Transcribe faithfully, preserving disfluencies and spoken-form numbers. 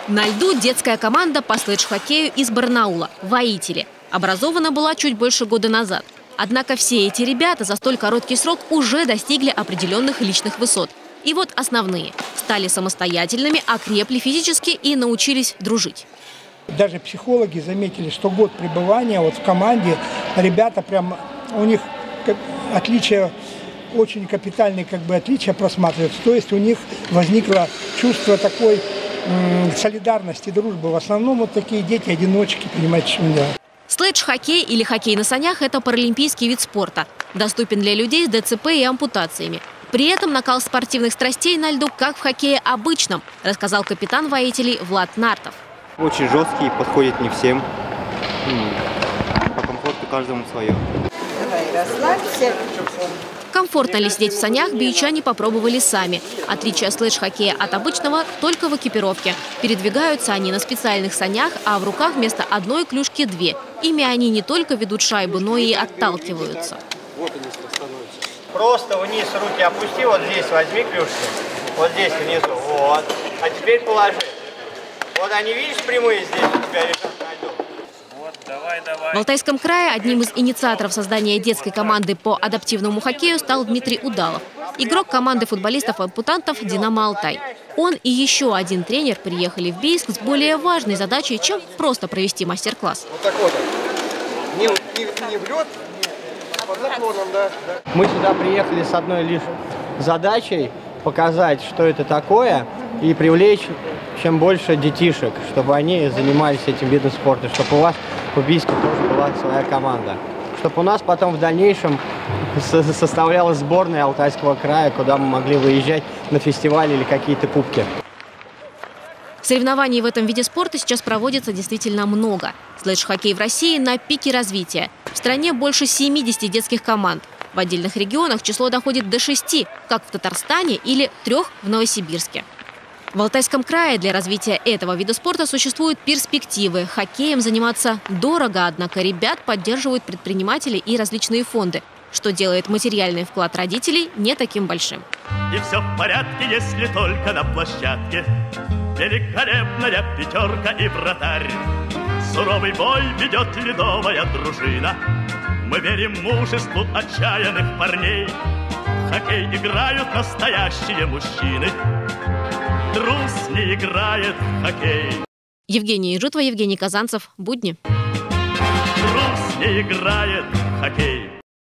На льду детская команда по слэдж-хоккею из Барнаула «Воители». Образована была чуть больше года назад. Однако все эти ребята за столь короткий срок уже достигли определенных личных высот. И вот основные. Стали самостоятельными, окрепли физически и научились дружить. Даже психологи заметили, что год пребывания вот в команде, ребята прям, у них отличия, очень капитальные как бы отличия просматриваются. То есть у них возникло чувство такой м, солидарности, дружбы. В основном вот такие дети-одиночки, понимаете, что делать. Слэдж-хоккей или хоккей на санях – это паралимпийский вид спорта. Доступен для людей с ДЦП и ампутациями. При этом накал спортивных страстей на льду, как в хоккее обычном, рассказал капитан «Воителей» Влад Нартов. Очень жесткий, подходит не всем. По комфорту каждому свое. Давай, расслабься. Комфортно ли сидеть в санях, биичане попробовали сами. Отличие слэдж-хоккея от обычного только в экипировке. Передвигаются они на специальных санях, а в руках вместо одной клюшки две. Ими они не только ведут шайбу, но и отталкиваются. Вот они становятся. Просто вниз руки опусти, вот здесь возьми клюшки, вот здесь внизу, вот. А теперь положи. Вот они, видишь, прямые здесь у тебя лежат на льду. Вот, давай, давай. В Алтайском крае одним из инициаторов создания детской команды по адаптивному хоккею стал Дмитрий Удалов. Игрок команды футболистов-ампутантов «Динамо Алтай». Он и еще один тренер приехали в Бийск с более важной задачей, чем просто провести мастер-класс. Вот так вот. Не, не, не в лед, а под наклоном, да, да. Мы сюда приехали с одной лишь задачей показать, что это такое, и привлечь чем больше детишек, чтобы они занимались этим видом спорта, чтобы у вас в Бийске тоже была своя команда. Чтобы у нас потом в дальнейшем составлялась сборная Алтайского края, куда мы могли выезжать на фестивали или какие-то кубки. Соревнований в этом виде спорта сейчас проводится действительно много. Слэдж-хоккей в России на пике развития. В стране больше семидесяти детских команд. В отдельных регионах число доходит до шести, как в Татарстане, или трех в Новосибирске. В Алтайском крае для развития этого вида спорта существуют перспективы. Хоккеем заниматься дорого, однако ребят поддерживают предприниматели и различные фонды, что делает материальный вклад родителей не таким большим. И все в порядке, если только на площадке великолепная пятерка и вратарь. Суровый бой ведет ледовая дружина. Мы верим мужеству отчаянных парней. В хоккей играют настоящие мужчины. Трус не играет в хоккей. Евгения Ижутова, Евгений Казанцев. Будни. Трус не играет в хоккей.